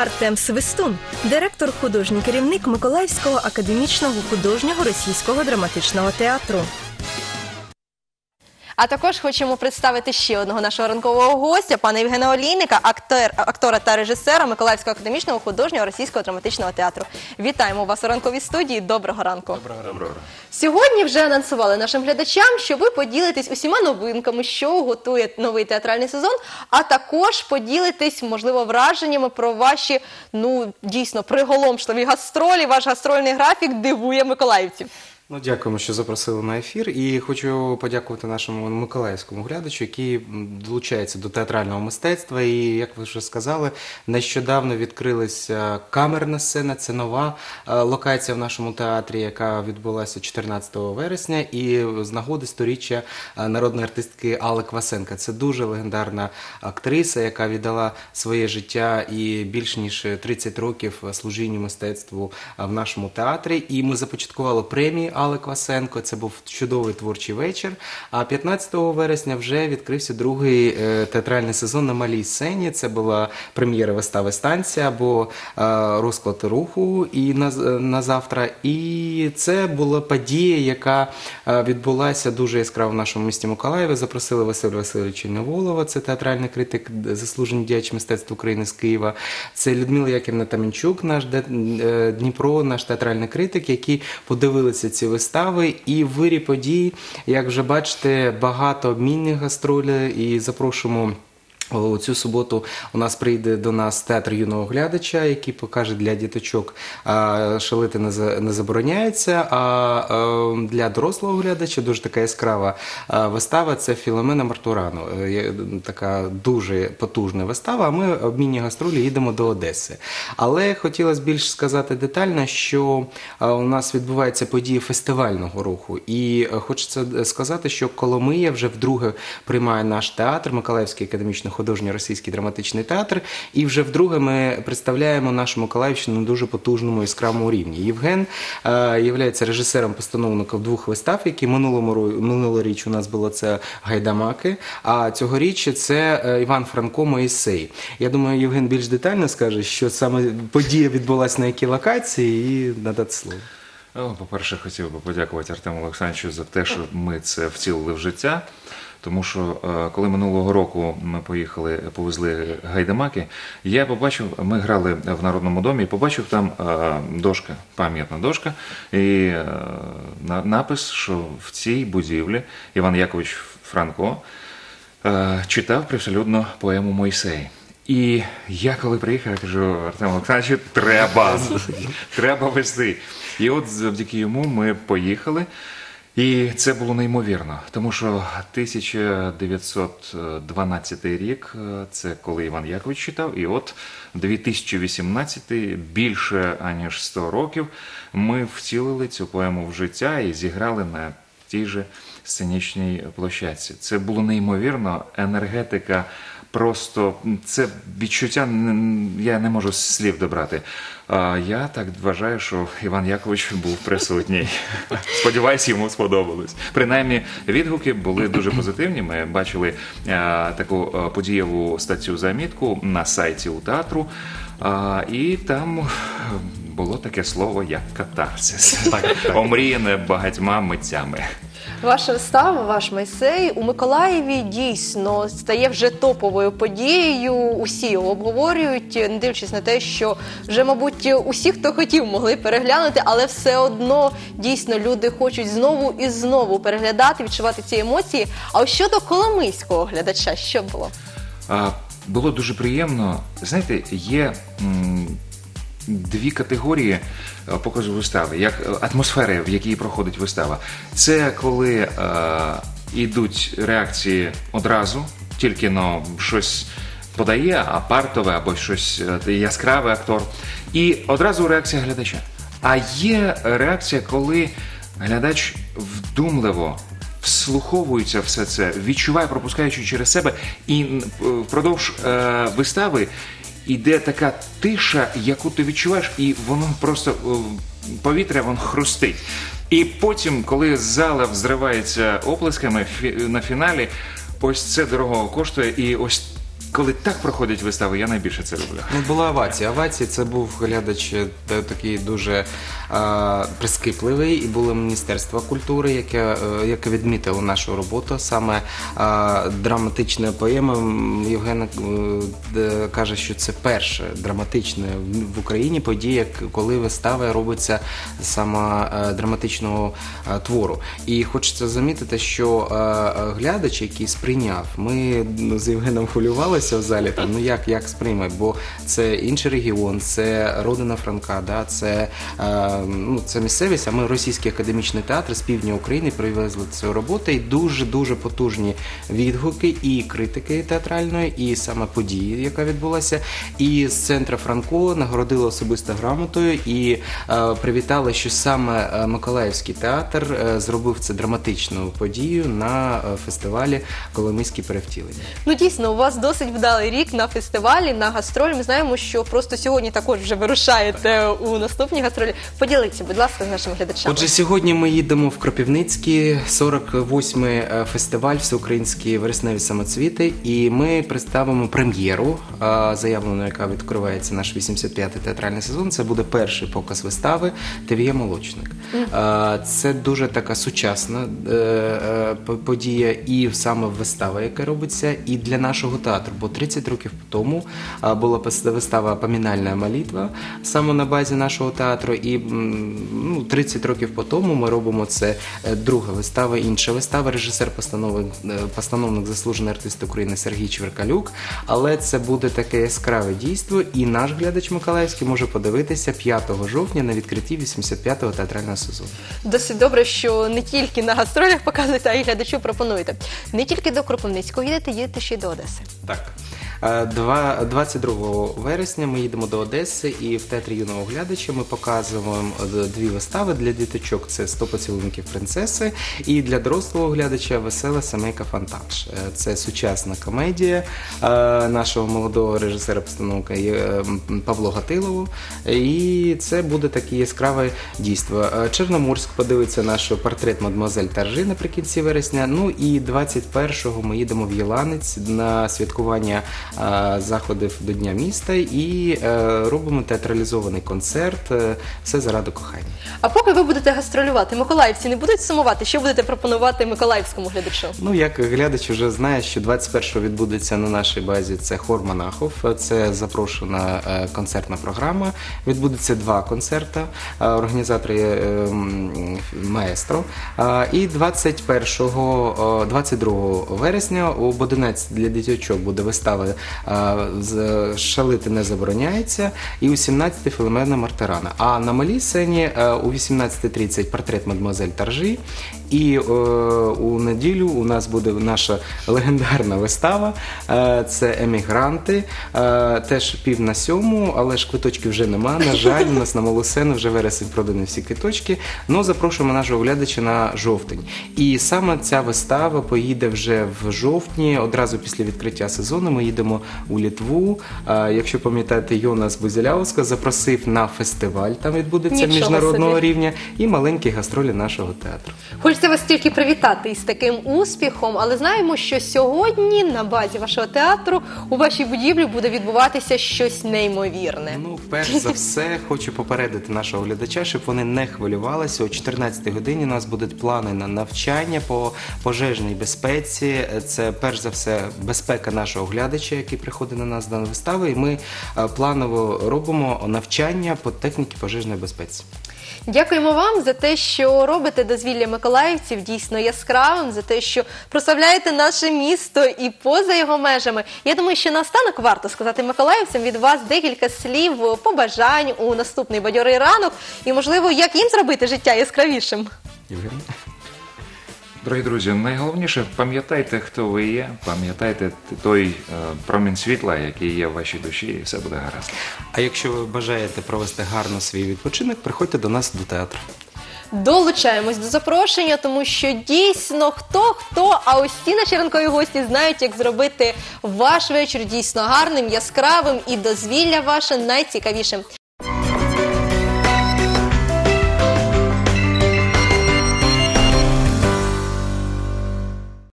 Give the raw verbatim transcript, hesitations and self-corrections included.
Артем Свистун – директор, художній керівник Миколаївського академічного художнього російського драматичного театру. А також хочемо представити ще одного нашого ранкового гостя, пана Євгена Олійника, актор, актора та режисера Миколаївського академічного художнього російського драматичного театру. Вітаємо вас у ранковій студії. Доброго ранку. Доброго ранку. Сьогодні вже анонсували нашим глядачам, що ви поділитесь усіма новинками, що готує новий театральний сезон, а також поділитесь, можливо, враженнями про ваші, ну, дійсно, приголомшливі гастролі. Ваш гастрольний графік дивує миколаївців. Ну, дякуємо, що запросили на ефір, і хочу подякувати нашому миколаївському глядачу, який долучається до театрального мистецтва. І, як ви вже сказали, нещодавно відкрилася камерна сцена, це нова локація в нашому театрі, яка відбулася чотирнадцятого вересня, і з нагоди сторіччя народної артистки Алли Квасенка. Це дуже легендарна актриса, яка віддала своє життя і більш ніж тридцять років служінню мистецтву в нашому театрі. І ми започаткували премії Алли Квасенко. Це був чудовий творчий вечір. А п'ятнадцятого вересня вже відкрився другий е, театральний сезон на малій сцені. Це була прем'єра вистави «Станція» або е, розклад руху і на, на завтра. І це була подія, яка е, відбулася дуже яскраво в нашому місті Миколаєві. Запросили Василя Васильовича Неволова, це театральний критик, заслужений діяч мистецтв України з Києва. Це Людмила Яківна Тамінчук, наш де, е, Дніпро, наш театральний критик, які подивилися ці вистави, і в вирі подій, як вже бачите, багато обмінних гастролей, і запрошуємо. У цю суботу у нас прийде до нас театр юного глядача, який покаже для діточок «Шалити не забороняється», а для дорослого глядача дуже така яскрава вистава – це «Філомена Мартурану». Така дуже потужна вистава, а ми обмінні гастролі їдемо до Одеси. Але хотілося більш сказати детально, що у нас відбуваються події фестивального руху. І хочеться сказати, що Коломия вже вдруге приймає наш театр, Миколаївський академічний художній російський драматичний театр, і вже вдруге ми представляємо нашу Миколаївщину на дуже потужному іскравому рівні. Євген е, є режисером-постановником двох вистав, які минулому, минулоріч у нас було це «Гайдамаки», а цьогоріч це Іван Франко «Моїсей». Я думаю, Євген більш детально скаже, що саме подія відбулася на якій локації, і надати слово. По-перше, хотів би подякувати Артему Олександровичу за те, що ми це втілили в життя. Тому що, коли минулого року ми поїхали, повезли «Гайдамаки», я побачив, ми грали в Народному домі, і побачив там дошка, пам'ятна дошка, і напис, що в цій будівлі Іван Якович Франко читав привселюдно поему «Мойсей». І я коли приїхав, я кажу: Артем Олександрович, треба, треба вести. І от завдяки йому ми поїхали. І це було неймовірно, тому що тисяча дев'ятсот дванадцятий рік, це коли Іван Якович читав, і от дві тисячі вісімнадцятий, більше аніж сто років, ми втілили цю поему в життя і зіграли на тій же сценічній площадці. Це було неймовірно, енергетика, просто це відчуття, я не можу слів добрати. А я так вважаю, що Іван Якович був присутній. Сподіваюсь, йому сподобалось. Принаймні, відгуки були дуже позитивні. Ми бачили а, таку а, подієву статтю-замітку на сайті у театру, а, і там було таке слово, як катарсис, омріяне багатьма митцями. Ваша вистава, ваш «Мойсей» у Миколаєві дійсно стає вже топовою подією, усі його обговорюють, не дивлячись на те, що вже, мабуть, усі, хто хотів, могли переглянути, але все одно дійсно люди хочуть знову і знову переглядати, відчувати ці емоції. А ось щодо коломийського глядача, що було? А, було дуже приємно. Знаєте, є м, дві категорії показу вистави, як атмосфери, в якій проходить вистава. Це коли е, йдуть реакції одразу, тільки но щось подає, а партове або щось яскраве актор, і одразу реакція глядача. А є реакція, коли глядач вдумливо вслуховується все це, відчуває, пропускаючи через себе, і впродовж е, вистави іде така тиша, яку ти відчуваєш, і воно просто, повітря, воно хрустить. І потім, коли зала взривається оплесками на фіналі, ось це дорого коштує, і ось коли так проходять вистави, я найбільше це люблю. Ну, була овація. Овація це був глядач е, такий дуже е, прискіпливий, і було Міністерство культури, яке, е, яке відмітило нашу роботу. Саме е, драматична поема. М, Євген е, де каже, що це перша драматична в Україні подія, коли вистава робиться саме е, драматичного е, твору. І хочеться замітити, що е, е, глядач, який сприйняв, ми ну, з Євгеном хвилювалися в залі, там, ну як, як сприйме, бо це інший регіон, це родина Франка, да, це, е, ну, це місцевість, а ми російський академічний театр з півдня України привезли цю роботу, і дуже-дуже потужні відгуки і критики театральної, і саме події, яка відбулася, і з центру Франко нагородили особисто грамотою і е, привітали, що саме е, Миколаївський театр е, зробив це драматичну подію на е, фестивалі «Коломийські перевтілення». Ну дійсно, у вас досить вдалий рік на фестивалі, на гастролі. Ми знаємо, що просто сьогодні також вже вирушаєте у наступні гастролі. Поділіться, будь ласка, з нашими глядачами. Отже, сьогодні ми їдемо в Кропивницький, сорок восьмий фестиваль «Всеукраїнські вересневі самоцвіти», і ми представимо прем'єру, е, заявлену, яка відкривається наш вісімдесят п'ятий театральний сезон. Це буде перший показ вистави «Тев'є молочник». Е, Це дуже така сучасна е, е, подія і саме вистава, яка робиться, і для нашого театру, бо тридцять років тому е, була вистава «Помінальна молитва» саме на базі нашого театру, і м, ну, тридцять років по тому ми робимо це е, друга вистава, інша вистава, режисер-постановник, е, постановник заслужений артист України Сергій Чверкалюк, але це буде таке яскраве дійство, і наш глядач миколаївський може подивитися п'ятого жовтня на відкритті вісімдесят п'ятого театрального сезону. Досить добре, що не тільки на гастролях показуєте, а й глядачу пропонуєте. Не тільки до Кропивницького їдете, їдете ще й до Одеси. Так. Е, два- двадцять другого вересня ми їдемо до Одеси, і в Театрі юного глядача ми показуємо е, дві вистави для діточок. Це «сто поцілунків принцеси», і для дорослого глядача «Весела сімейка Фонтанш». Е, Це сучасна комедія е, нашого молодого режисера-постановника е, Павло Гатилову. І це буде таке яскраве дійство. Е, Чорноморськ подивиться наш портрет мадемуазель Таржи наприкінці вересня. Ну і двадцять першого ми їдемо в Єланець на святкування е, заходів до Дня міста і е, робимо театралізований концерт е, «Все заради кохання». А поки ви будете гастролювати, миколаївці не будуть сумувати? Що будете пропонувати миколаївському глядачу? Ну, як глядач вже знає, що двадцять першого відбудеться на нашій базі це хор монахов, це запрошена е, концертна програма. Відбудеться два концерти, е, організатори е, м, маестро. Е, І двадцять першого, е, двадцять другого вересня об одинадцятій для діточок буде вистава е, з- «Шалити не забороняється» і у сімнадцятій Філомена Мартирана. А на малій сцені е, у вісімнадцятій тридцять портрет мадемуазель Таржи. І е, у неділю у нас буде наша легендарна вистава. Е, це «Емігранти». Е, теж пів на сьому, але ж квиточків вже нема. На жаль, у нас на малу сцену вже вересень продані всі квиточки. Ну, запрошуємо нашого глядача на жовтень. І саме ця вистава поїде вже в жовтні, одразу після відкриття сезону. Ми їдемо у Литву. Е, якщо пам'ятаєте, Йонас Бузіляуска запросив на фестиваль, там відбудеться Нічого міжнародного собі. рівня, і маленькі гастролі нашого театру. Хочеться вас тільки привітати із таким успіхом, але знаємо, що сьогодні на базі вашого театру у вашій будівлі буде відбуватися щось неймовірне. Ну, перш за все, хочу попередити нашого глядача, щоб вони не хвилювалися. О чотирнадцятій годині у нас будуть плани на навчання по пожежній безпеці. Це перш за все безпека нашого глядача, який приходить на нас на вистави. І ми е, планово робимо навчання по техніці пожежної безпеці. Дякуємо вам за те, що робите дозвілля миколаївців дійсно яскравим, за те, що прославляєте наше місто і поза його межами. Я думаю, що наостанок варто сказати миколаївцям від вас декілька слів побажань у наступний бадьорий ранок і, можливо, як їм зробити життя яскравішим. Євген? Дорогі друзі, найголовніше пам'ятайте, хто ви є, пам'ятайте той е, промінь світла, який є в вашій душі, і все буде гаразд. А якщо ви бажаєте провести гарно свій відпочинок, приходьте до нас до театру. Долучаємось до запрошення, тому що дійсно хто-хто, а ось ці наші ранкові гості знають, як зробити ваш вечір дійсно гарним, яскравим і дозвілля ваше найцікавішим.